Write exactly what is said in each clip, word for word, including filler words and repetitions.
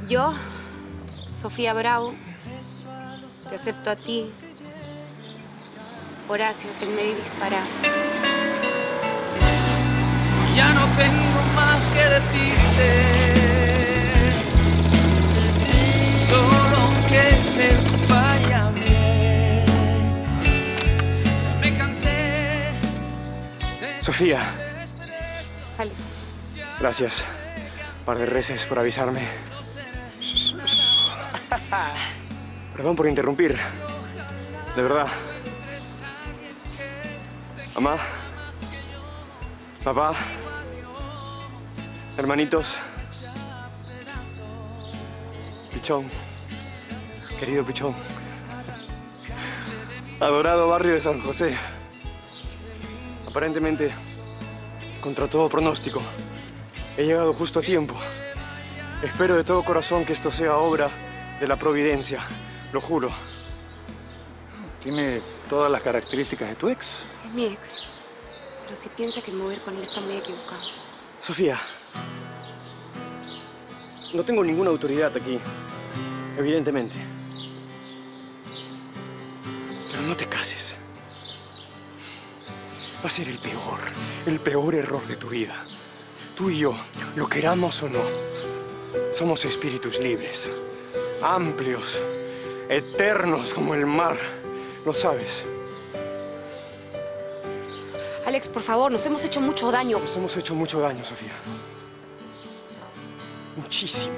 Yo, Sofía Bravo, te acepto a ti, Horacio, que me dispara. Ya no tengo más que decirte, solo que te vaya bien. Me cansé de... Sofía. Alex. Gracias. Par de reces por avisarme. Perdón por interrumpir. De verdad. Mamá. Papá. Hermanitos. Pichón. Querido Pichón. Adorado barrio de San José. Aparentemente, contra todo pronóstico, he llegado justo a tiempo. Espero de todo corazón que esto sea obra de la providencia. Lo juro. Tiene todas las características de tu ex. Es mi ex. Pero si piensa que me voy a ir con él, está muy equivocado. Sofía, no tengo ninguna autoridad aquí, evidentemente. Pero no te cases. Va a ser el peor, el peor error de tu vida. Tú y yo, lo queramos o no, somos espíritus libres, amplios, eternos como el mar. Lo sabes. Alex, por favor, nos hemos hecho mucho daño. Nos hemos hecho mucho daño, Sofía. Muchísimo.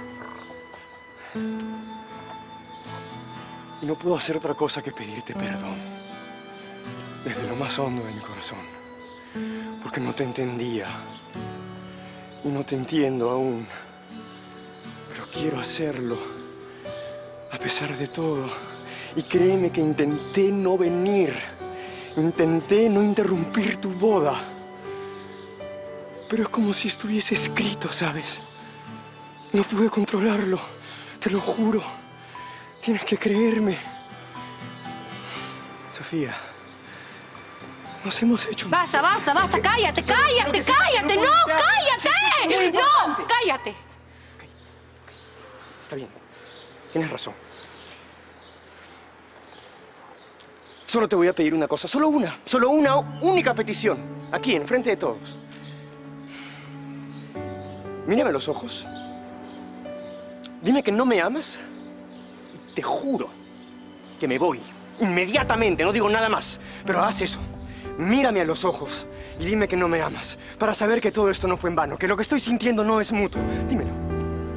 Y no puedo hacer otra cosa que pedirte perdón. Desde lo más hondo de mi corazón. Porque no te entendía. Y no te entiendo aún. Pero quiero hacerlo. A pesar de todo. Y créeme que intenté no venir. Intenté no interrumpir tu boda. Pero es como si estuviese escrito, ¿sabes? No pude controlarlo. Te lo juro. Tienes que creerme. Sofía. Nos hemos hecho... Basta, basta, basta. Cállate, cállate, cállate. No, cállate. No, cállate. Está bien. Tienes razón. Solo te voy a pedir una cosa. Solo una. Solo una única petición. Aquí, enfrente de todos. Mírame a los ojos. Dime que no me amas. Y te juro que me voy. Inmediatamente. No digo nada más. Pero haz eso. Mírame a los ojos y dime que no me amas. Para saber que todo esto no fue en vano. Que lo que estoy sintiendo no es mutuo. Dímelo.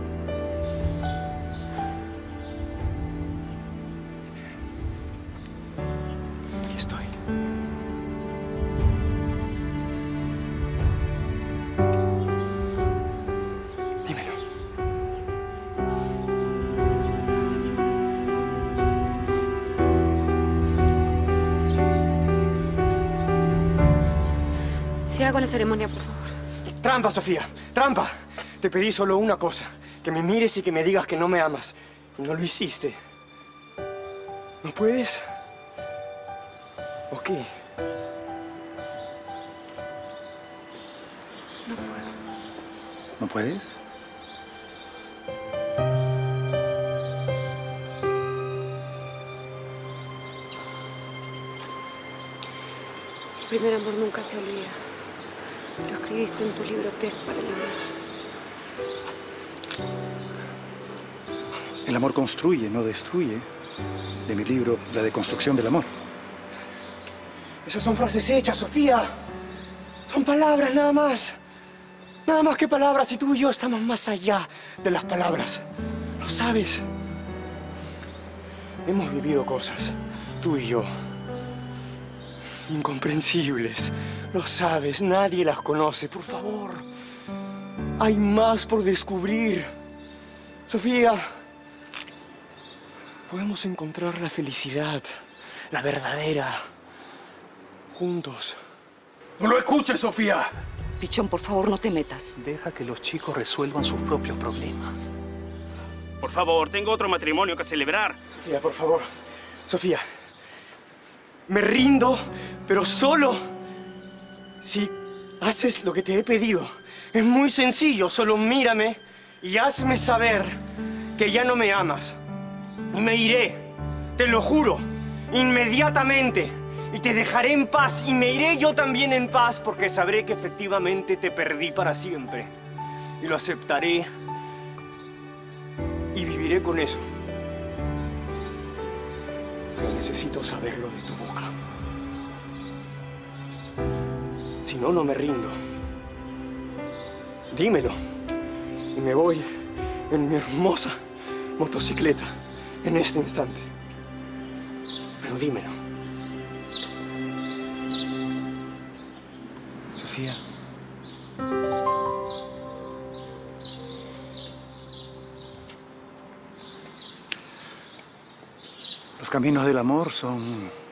Siga con la ceremonia, por favor. Trampa, Sofía. Trampa. Te pedí solo una cosa. Que me mires y que me digas que no me amas. Y no lo hiciste. ¿No puedes? ¿O qué? No puedo. ¿No puedes? El primer amor nunca se olvida. Lo escribiste en tu libro Test para el amor. El amor construye, no destruye. De mi libro, La deconstrucción del amor. Esas son frases hechas, Sofía. Son palabras, nada más. Nada más que palabras. Y tú y yo estamos más allá de las palabras. ¿Lo sabes? Hemos vivido cosas, tú y yo. Incomprensibles. Lo sabes, nadie las conoce. Por favor. Hay más por descubrir. Sofía, podemos encontrar la felicidad, la verdadera, juntos. ¡No lo escuches, Sofía! Pichón, por favor, no te metas. Deja que los chicos resuelvan sus propios problemas. Por favor, tengo otro matrimonio que celebrar. Sofía, por favor. Sofía. Me rindo, pero solo si haces lo que te he pedido. Es muy sencillo, solo mírame y hazme saber que ya no me amas. Y me iré, te lo juro, inmediatamente. Y te dejaré en paz y me iré yo también en paz porque sabré que efectivamente te perdí para siempre. Y lo aceptaré y viviré con eso. Pero necesito saberlo de tu boca. Si no, no me rindo. Dímelo. Y me voy en mi hermosa motocicleta en este instante. Pero dímelo. Sofía. Los caminos del amor son